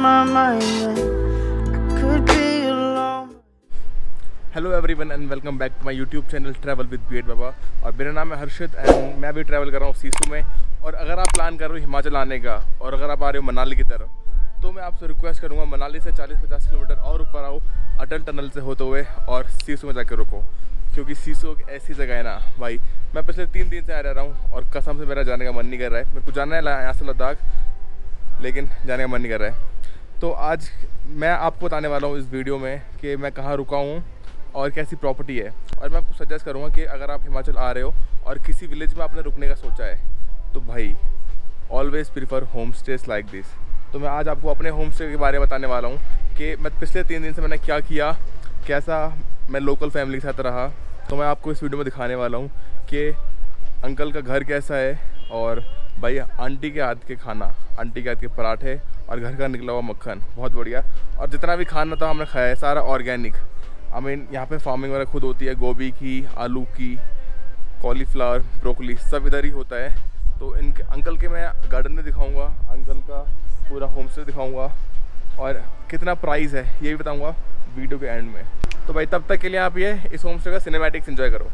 my mind, I could be alone. Hello everyone and welcome back to my YouTube channel travel with BEd Baba. और मेरा नाम है हर्षित and मैं भी travel कर रहा हूँ सीसू में। और अगर आप प्लान कर रहे हो हिमाचल आने का और अगर आप आ रहे हो मनाली की तरफ, तो मैं आपसे रिक्वेस्ट करूँगा मनाली से 40-50 किलोमीटर और ऊपर आओ, अटल टनल से होते हुए और सीसू में जाकर रुको, क्योंकि सीसू एक ऐसी जगह है ना भाई। मैं पिछले 3 दिन से आ रहा हूँ और कसम से मेरा जाने का मन नहीं कर रहा है। मेरे को जाना है यहाँ से लद्दाख, लेकिन जाने का मन नहीं कर रहा है। तो आज मैं आपको बताने वाला हूँ इस वीडियो में कि मैं कहाँ रुका हूँ और कैसी प्रॉपर्टी है। और मैं आपको सजेस्ट करूँगा कि अगर आप हिमाचल आ रहे हो और किसी विलेज में आपने रुकने का सोचा है, तो भाई always prefer home stays like this. तो मैं आज आपको अपने होम स्टे के बारे में बताने वाला हूँ कि मैं पिछले 3 दिन से मैंने क्या किया, कैसा मैं लोकल फैमिली के साथ रहा। तो मैं आपको इस वीडियो में दिखाने वाला हूँ कि अंकल का घर कैसा है और भाई आंटी के हाथ के खाना, आंटी के हाथ के पराठे और घर का निकला हुआ मक्खन बहुत बढ़िया। और जितना भी खाना था हमने खाया है सारा ऑर्गेनिक। आई मीन यहाँ पे फार्मिंग वगैरह खुद होती है, गोभी की, आलू की, कॉलीफ्लावर, ब्रोकली सब इधर ही होता है। तो इनके अंकल के मैं गार्डन में दिखाऊंगा, अंकल का पूरा होम स्टे दिखाऊंगा और कितना प्राइस है ये भी बताऊंगा वीडियो के एंड में। तो भाई तब तक के लिए आप ये इस होम स्टे का सिनेमैटिक्स एंजॉय करो।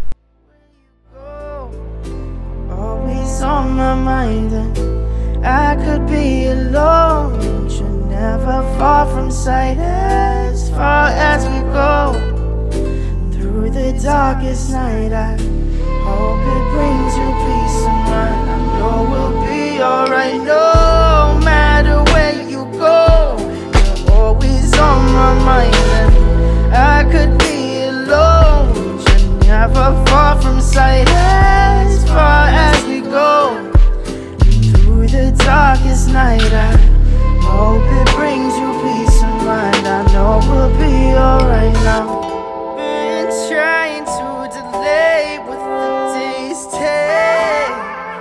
Always on my mind, and I could be alone. You're never far from sight, as far as we go. Through the darkest night, I hope it brings you peace of mind. I know we'll be alright, no matter where you go. You're always on my mind, and I could be alone. You're never far from sight, as far as we go. Through the darkest night, I hope it brings you peace of mind. I know we'll be alright now. Been trying to delay with the days take.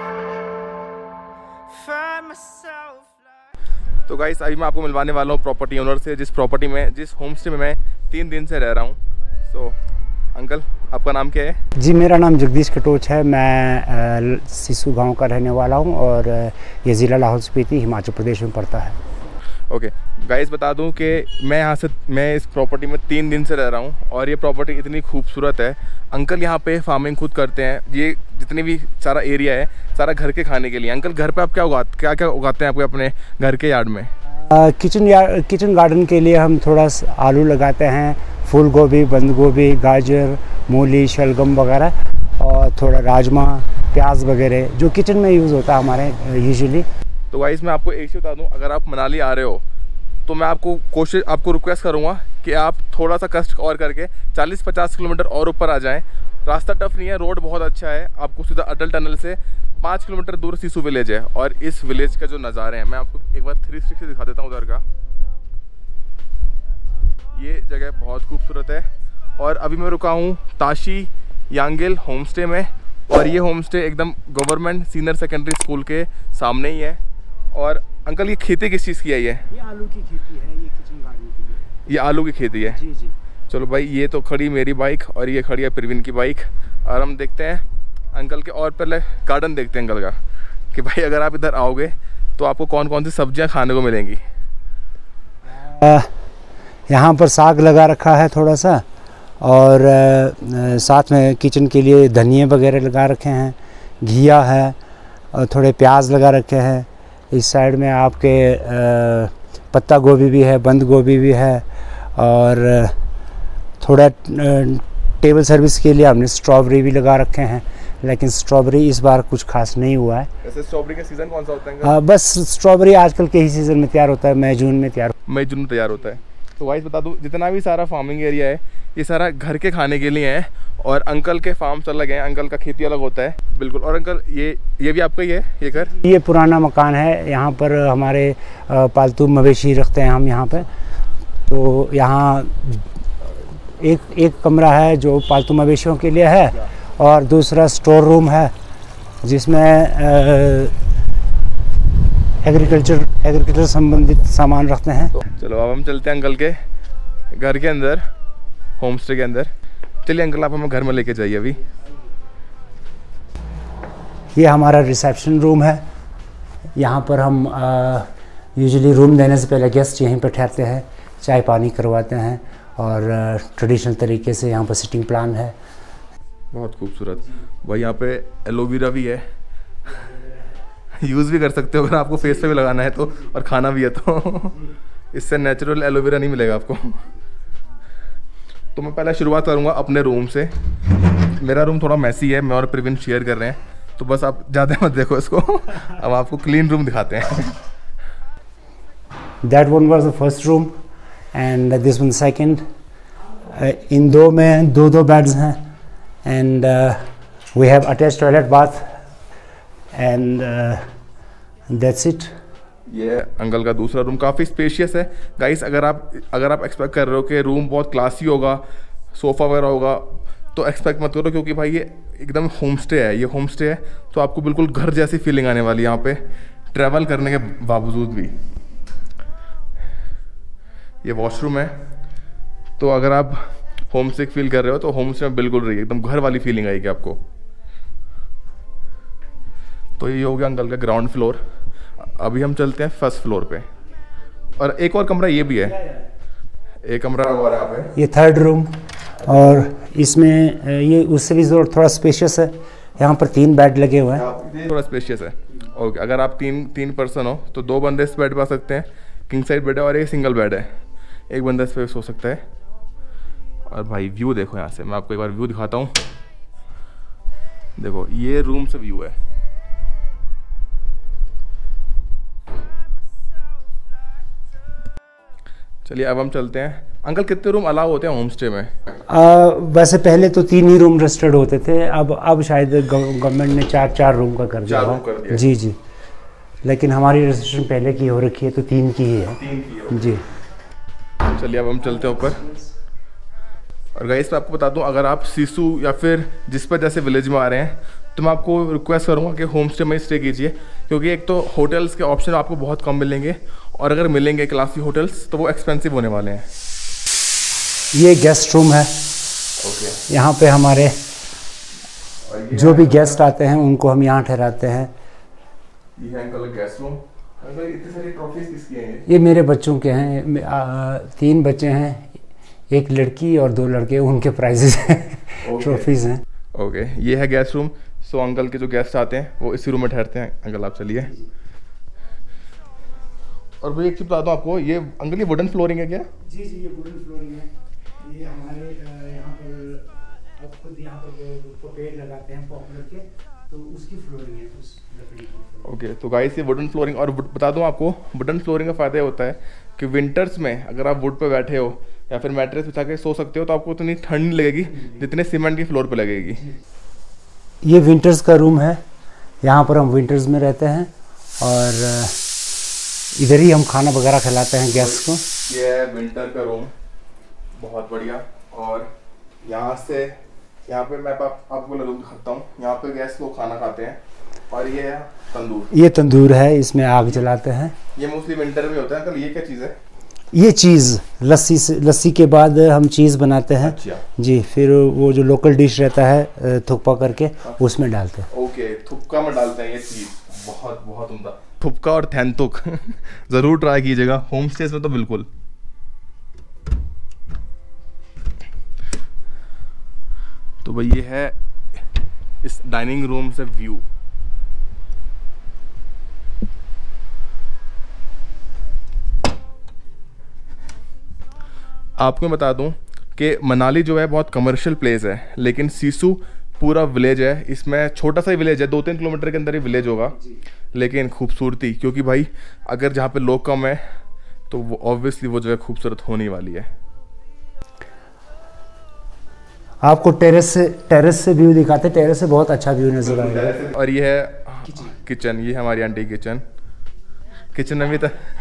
Find myself like... तो guys अभी मैं आपको मिलवाने वाला हूँ property owner से, जिस home stay में मैं 3 दिन से रह रहा हूँ। सो अंकल आपका नाम क्या है? जी मेरा नाम जगदीश कटोच है। मैं सीसू गांव का रहने वाला हूं और ये ज़िला लाहौल स्पीति हिमाचल प्रदेश में पड़ता है। ओके गाइस बता दूं कि मैं इस प्रॉपर्टी में 3 दिन से रह रहा हूं और ये प्रॉपर्टी इतनी खूबसूरत है। अंकल यहाँ पे फार्मिंग खुद करते हैं। ये जितनी भी सारा एरिया है सारा घर के खाने के लिए। अंकल घर पे आप क्या उगाते हैं आपके अपने घर के यार्ड में? किचन गार्डन के लिए हम थोड़ा आलू लगाते हैं, फूल गोभी, बंद गोभी, गाजर, मूली, शलगम वगैरह और थोड़ा राजमा, प्याज वगैरह जो किचन में यूज़ होता है हमारे यूजुअली। तो गाइस मैं आपको एक चीज़ बता दूं, अगर आप मनाली आ रहे हो तो मैं आपको रिक्वेस्ट करूंगा कि आप थोड़ा सा कष्ट और करके 40-50 किलोमीटर और ऊपर आ जाएं। रास्ता टफ नहीं है, रोड बहुत अच्छा है। आपको सीधा अटल टनल से 5 किलोमीटर दूर सीसू विलेज है। और इस विलेज का जो नज़ारे हैं मैं आपको एक बार 360 दिखा देता हूँ उधर का। ये जगह बहुत खूबसूरत है। और अभी मैं रुका हूँ ताशी यांगेल होम स्टे में और ये होम स्टे एकदम गवर्नमेंट सीनियर सेकेंडरी स्कूल के सामने ही है। और अंकल ये खेती किस चीज़ की है? ये आलू की खेती है, ये किचन गार्डन के लिए। ये आलू की खेती है? जी जी। चलो भाई ये तो खड़ी मेरी बाइक और ये खड़ी है प्रवीण की बाइक। और हम देखते हैं अंकल के, और पहले गार्डन देखते हैं अंकल का कि भाई अगर आप इधर आओगे तो आपको कौन कौन सी सब्जियां खाने को मिलेंगी। यहाँ पर साग लगा रखा है थोड़ा सा और साथ में किचन के लिए धनिया वगैरह लगा रखे हैं, घिया है और थोड़े प्याज लगा रखे हैं। इस साइड में आपके पत्ता गोभी भी है, बंद गोभी भी है और थोड़ा टेबल सर्विस के लिए हमने स्ट्रॉबेरी भी लगा रखे हैं, लेकिन स्ट्रॉबेरी इस बार कुछ खास नहीं हुआ है। वैसे स्ट्रॉबेरी का सीज़न कौन सा होता है? बस स्ट्रॉबेरी आजकल के ही सीज़न में तैयार होता है, मई जून में तैयार होता है। तो वाइस बता दूं जितना भी सारा फार्मिंग एरिया है ये सारा घर के खाने के लिए है और अंकल के फार्म्स अलग हैं, अंकल का खेती अलग होता है। बिल्कुल। और अंकल ये भी आपका ही है ये घर? ये पुराना मकान है। यहाँ पर हमारे पालतू मवेशी रखते हैं हम यहाँ पे। तो यहाँ एक कमरा है जो पालतू मवेशियों के लिए है और दूसरा स्टोर रूम है जिसमें एग्रीकल्चर संबंधित सामान रखते हैं। चलो अब हम चलते हैं अंकल के घर के अंदर, होम स्टे के अंदर। चलिए अंकल आप हमें घर में लेके जाइए। अभी ये हमारा रिसेप्शन रूम है। यहाँ पर हम यूजुअली रूम देने से पहले गेस्ट यहीं पर ठहरते हैं, चाय पानी करवाते हैं और ट्रेडिशनल तरीके से यहाँ पर सिटिंग प्लान है। बहुत खूबसूरत भाई। यहाँ पे एलोवेरा भी है, यूज़ भी कर सकते हो अगर आपको फेस पे भी लगाना है तो, और खाना भी है तो। इससे नेचुरल एलोवेरा नहीं मिलेगा आपको। तो मैं पहले शुरुआत करूँगा अपने रूम से। मेरा रूम थोड़ा मैसी है, मैं और प्रवीण शेयर कर रहे हैं, तो बस आप ज़्यादा मत देखो इसको। अब आपको क्लीन रूम दिखाते हैं। That one was the first room and this one second. इन दो में दो बेड्स हैं and we have attached toilet bath and that's it. ये अंकल का दूसरा रूम काफ़ी स्पेशियस है गाइस। अगर आप एक्सपेक्ट कर रहे हो कि रूम बहुत क्लासी होगा, सोफ़ा वगैरह होगा, तो एक्सपेक्ट मत करो, क्योंकि भाई ये एकदम होम स्टे है। ये होम स्टे है तो आपको बिल्कुल घर जैसी फीलिंग आने वाली है यहाँ पे ट्रैवल करने के बावजूद भी। ये वॉशरूम है, तो अगर आप होम सिक फील कर रहे हो तो होम स्टे में बिल्कुल रहिए, एकदम घर वाली फीलिंग आएगी आपको। तो ये हो गया अंकल का ग्राउंड फ्लोर। अभी हम चलते हैं फर्स्ट फ्लोर पे, और एक और कमरा ये भी है, एक कमरा और यहाँ पे। ये थर्ड रूम, और इसमें ये उससे भी थोड़ा स्पेशियस है। यहाँ पर 3 बेड लगे हुए हैं। थोड़ा स्पेशियस है। ओके, अगर आप तीन पर्सन हो तो 2 बंदे इस बेड पे आ सकते हैं। किंग साइड बेड है और एक सिंगल बेड है, एक बंदा इस पे सो सकता है। और भाई व्यू देखो यहाँ से, मैं आपको एक बार व्यू दिखाता हूँ। देखो ये रूम से व्यू है। चलिए अब हम चलते हैं। अंकल कितने रूम अलाउ होते हैं होम स्टे में? वैसे पहले तो 3 ही रूम रजिस्टर्ड होते थे, अब शायद गवर्नमेंट ने 4 रूम का कर दिया। जी जी, लेकिन हमारी रजिस्ट्रेशन पहले की हो रखी है तो 3 की ही है। 3 की है जी। चलिए अब हम चलते हैं ऊपर। और गाइस मैं आपको बता दूं, अगर आप सीसू या फिर जिस पर जैसे विलेज में आ रहे हैं तो मैं आपको रिक्वेस्ट करूंगा कि होम स्टे में स्टे कीजिए, क्योंकि एक तो होटल्स के ऑप्शन आपको बहुत कम मिलेंगे, और अगर मिलेंगे क्लासी होटल्स तो वो एक्सपेंसिव होने वाले हैं। ये गेस्ट रूम है। ओके। यहाँ पे हमारे जो भी गेस्ट आते हैं उनको हम यहाँ ठहराते हैं। ये है अंकल गेस्ट रूम। अंकल इतनी सारी ट्रॉफीज किसकी हैं? ये मेरे बच्चों के हैं। 3 बच्चे हैं, एक लड़की और 2 लड़के, उनके प्राइजेस हैं, ट्रॉफीज हैं। ओके, ये है गेस्ट रूम। सो अंकल के जो गेस्ट आते हैं वो इसी रूम में ठहरते हैं। अंकल आप चलिए। और भाई एक चीज़ बता दूँ आपको, ये अंकल ये वुडन फ्लोरिंग है क्या? जी जी, ये वुडन फ्लोरिंग है। ये हमारे यहाँ पर अब खुद यहाँ पर पेड़ लगाते हैं पॉपुलर के, तो उसकी फ्लोरिंग है, उस लकड़ी की। ओके, तो गाइस ये वुडन फ्लोरिंग। और बता दूं आपको, वुडन फ्लोरिंग का फ़ायदा होता है कि विंटर्स में अगर आप वुड पे बैठे हो या फिर मैट्रेस बिछा के सो सकते हो तो आपको उतनी ठंड नहीं लगेगी जितने सीमेंट की फ्लोर पे लगेगी। ये विंटर्स का रूम है, यहाँ पर हम विंटर्स में रहते हैं और इधर ही हम खाना वगैरह खिलाते हैं गेस्ट को। ये है विंटर का रूम, बहुत बढ़िया। और यहाँ पे मैं आपको रूम दिखाता हूँ। यहाँ पे गेस्ट लोग खाना खाते हैं। और ये है तंदूर। ये तंदूर है, इसमें आग जलाते हैं। ये मोस्टली विंटर में होता है। अंकल ये क्या चीज़ है? ये चीज़ लस्सी के बाद हम चीज़ बनाते हैं। अच्छा। जी, फिर वो जो लोकल डिश रहता है थुक्पा करके उसमें डालते हैं। ओके, थुक्का में डालते हैं ये चीज़। बहुत बहुत उम्दा। थुक्का और थैंतुक ज़रूर ट्राई कीजिएगा, होम स्टेज में तो बिल्कुल। तो भाई ये है इस डाइनिंग रूम से व्यू। आपको मैं बता दूं कि मनाली जो है बहुत कमर्शियल प्लेस है, लेकिन सिसु पूरा विलेज है। इसमें छोटा सा ही विलेज है, 2-3 किलोमीटर के अंदर ही विलेज होगा, लेकिन खूबसूरती, क्योंकि भाई अगर जहाँ पे लोग कम है तो वो ऑब्वियसली वो जगह खूबसूरत होने वाली है। आपको टेरेस से व्यू दिखाते, टेरेस से बहुत अच्छा व्यू नजर आएगा। और ये है किचन, ये हमारी आंटी किचन में भी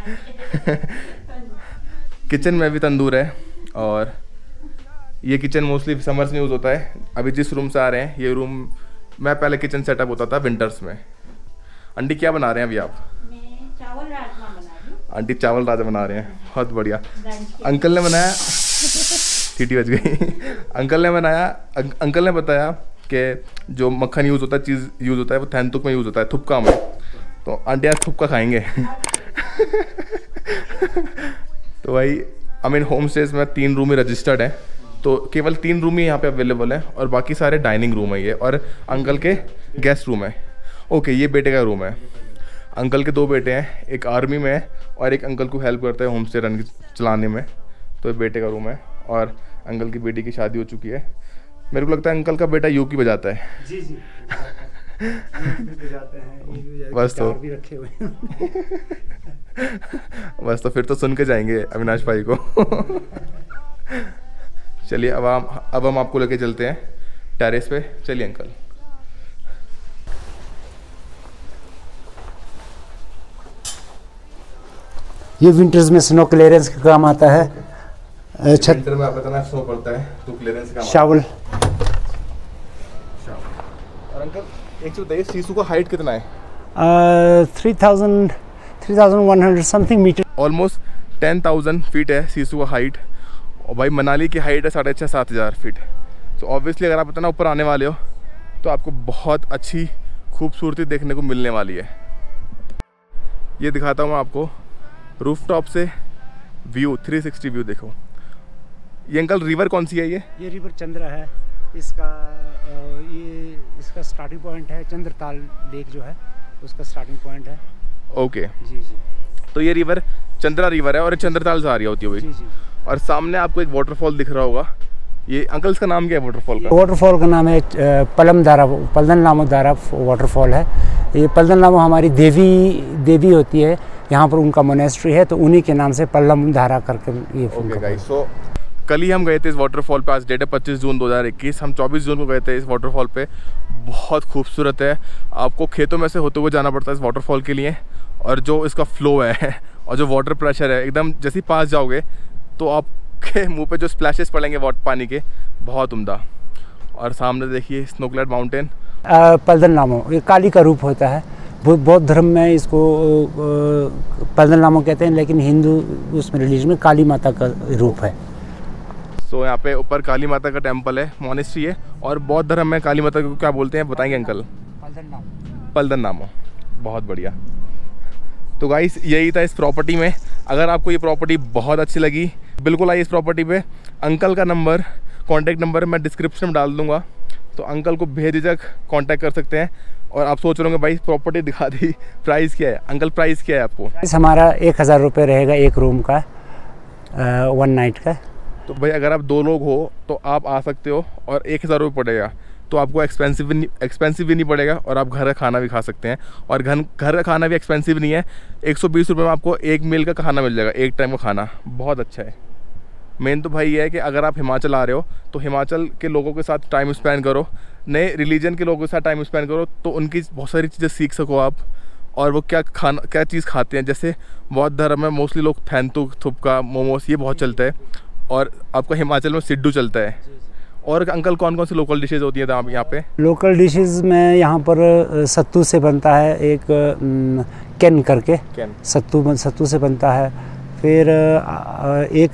किचन में भी तंदूर है। और ये किचन मोस्टली समर्स में यूज़ होता है। अभी जिस रूम से आ रहे हैं ये रूम मैं पहले किचन सेटअप होता था विंटर्स में। आंटी क्या बना रहे हैं अभी आप? मैं चावल राजमा बना रही हूँ। आंटी चावल राजमा बना रहे हैं, बहुत बढ़िया। अंकल ने बनाया सीटी बज गई। अंकल ने बताया कि जो मक्खन यूज़ होता है, चीज़ यूज़ होता है, वो थैंतुक में यूज़ होता है, थुक्का में। तो आंटी आज थुक्का खाएंगे। तो भाई आई मीन होम स्टेज में 3 रूम ही रजिस्टर्ड हैं, तो केवल 3 रूम ही यहाँ पे अवेलेबल हैं और बाकी सारे डाइनिंग रूम है ये, और अंकल के गेस्ट रूम है। ओके, ये बेटे का रूम है। अंकल के 2 बेटे हैं, एक आर्मी में है और एक अंकल को हेल्प करता है होम स्टे रन चलाने में। तो ये बेटे का रूम है और अंकल की बेटी की शादी हो चुकी है। मेरे को लगता है अंकल का बेटा यूकी बजाता है। जी जी बजाते हैं, बस तो भी रखे हुए बस तो फिर तो सुन के जाएंगे अविनाश भाई को। चलिए अब हम आपको लेके चलते हैं टेरेस पे। चलिए अंकल। ये विंटर्स में स्नो क्लियरेंस का काम आता है। छत विंटर में आप इतना स्नो पड़ता है तो क्लियरेंस का शावल। और अंकल एक चीज बताइए, सीसू का हाइट कितना है? 3100 समथिंग मीटर। ऑलमोस्ट 10,000 फीट है सीसू का हाइट। और भाई मनाली की हाइट है 6,500-7,000 फीट। तो ऑब्वियसली अगर आप इतना ऊपर आने वाले हो तो आपको बहुत अच्छी खूबसूरती देखने को मिलने वाली है। ये दिखाता हूँ मैं आपको रूफटॉप से व्यू, 360 व्यू देखो। ये अंकल रिवर कौन सी है? ये रिवर चंद्रा है। इसका स्टार्टिंग पॉइंट है चंद्रताल लेक जो है, उसका स्टार्टिंग पॉइंट है। ओके जी जी। तो ये रिवर चंद्रा रिवर है और चंद्रताल से आ रही होती है। जी जी। और सामने आपको एक वाटरफॉल दिख रहा होगा। ये अंकल इसका नाम क्या है वाटरफॉल का? वाटरफॉल का नाम है पल्दन नामो दारा वाटरफॉल है। ये पल्दन नामो हमारी देवी होती है, यहाँ पर उनका मोनेस्ट्री है, तो उन्हीं के नाम से पल्लम धारा करके ये ओके गाइस, सो कल ही हम गए थे इस वाटरफॉल पे। आज डेट है 25 जून 2021। हम 24 जून को गए थे इस वाटरफॉल पे। बहुत खूबसूरत है। आपको खेतों में से होते हुए जाना पड़ता है इस वाटरफॉल के लिए। और जो इसका फ्लो है और जो वाटर प्रेशर है, एकदम जैसे ही पास जाओगे तो आपके मुंह पे जो स्प्लैशेस पड़ेंगे पानी के, बहुत उम्दा। और सामने देखिए स्नोक्लैड माउंटेन। पल्दन नामो ये काली का रूप होता है। बौद्ध धर्म में इसको पल्दन नामो कहते हैं, लेकिन हिंदू उसमें रिलीजन में काली माता का रूप है। सो यहाँ पे ऊपर काली माता का टेम्पल है, मोनेस्ट्री है। और बौद्ध धर्म में काली माता को क्या बोलते हैं बताएंगे अंकल? पल्दन नामो। बहुत बढ़िया। तो गाइस यही था इस प्रॉपर्टी में। अगर आपको ये प्रॉपर्टी बहुत अच्छी लगी, बिल्कुल आइए इस प्रॉपर्टी पे। अंकल का नंबर, कॉन्टैक्ट नंबर मैं डिस्क्रिप्शन में डाल दूँगा, तो अंकल को बेझिझक कॉन्टैक्ट कर सकते हैं। और आप सोच रहे होंगे भाई प्रॉपर्टी दिखा दी, प्राइस क्या है? अंकल प्राइस क्या है आपको? प्राइस हमारा 1,000 रुपये रहेगा एक रूम का, 1 नाइट का। तो भाई अगर आप 2 लोग हो तो आप आ सकते हो और 1,000 रुपये पड़ेगा, तो आपको एक्सपेंसिव भी नहीं पड़ेगा और आप घर का खाना भी खा सकते हैं। और घर का खाना भी एक्सपेंसिव नहीं है। 120 रुपये में आपको 1 मील का खाना मिल जाएगा, 1 टाइम का खाना। बहुत अच्छा है। मेन तो भाई ये है कि अगर आप हिमाचल आ रहे हो तो हिमाचल के लोगों के साथ टाइम स्पेंड करो, नए रिलीजन के लोगों के साथ टाइम स्पेंड करो, तो उनकी बहुत सारी चीज़ें सीख सको आप। और वो क्या चीज़ खाते हैं, जैसे बौद्ध धर्म में मोस्टली लोग थैंतुक, थुपका, मोमोस ये बहुत चलता है। और आपका हिमाचल में सिड्डू चलता है। और अंकल कौन कौन सी लोकल डिशेज होती हैं यहाँ पे? लोकल डिशेस में यहाँ पर सत्तू से बनता है एक कैन करके, सत्तू से बनता है। फिर एक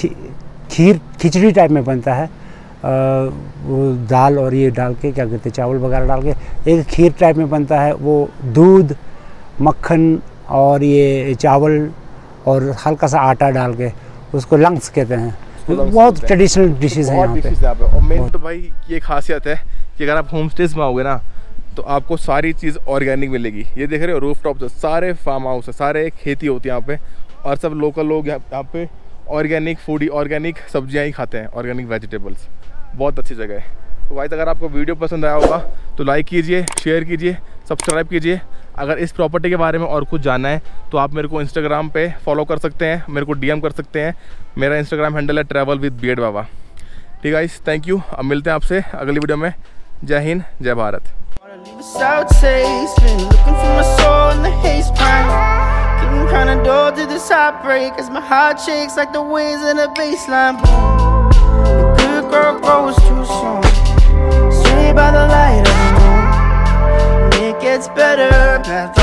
खिचड़ी टाइप में बनता है, वो दाल और ये डाल के क्या कहते हैं चावल वगैरह डाल के। एक खीर टाइप में बनता है, वो दूध, मक्खन और ये चावल और हल्का सा आटा डाल के, उसको लंग्स कहते हैं। बहुत ट्रेडिशनल डिशेज हैं यहाँ पे। और मेन तो भाई ये खासियत है कि अगर आप होम स्टेज में आओगे ना तो आपको सारी चीज़ ऑर्गेनिक मिलेगी। ये देख रहे हो रूफ टॉप से सारे फार्म हाउस है, सारे खेती होती है यहाँ पे। और सब लोकल लोग यहाँ पे ऑर्गेनिक फूड, ऑर्गेनिक सब्जियाँ ही खाते हैं, ऑर्गेनिक वेजिटेबल्स। बहुत अच्छी जगह है। तो भाई अगर आपको वीडियो पसंद आया होगा तो लाइक कीजिए, शेयर कीजिए, सब्सक्राइब कीजिए। अगर इस प्रॉपर्टी के बारे में और कुछ जानना है तो आप मेरे को इंस्टाग्राम पे फॉलो कर सकते हैं, मेरे को DM कर सकते हैं। मेरा इंस्टाग्राम हैंडल है ट्रैवल विद बीएड बाबा। ठीक है गाइस, थैंक यू। अब मिलते हैं आपसे अगली वीडियो में। जय हिंद, जय Bharat. By the light of the moon, it gets better.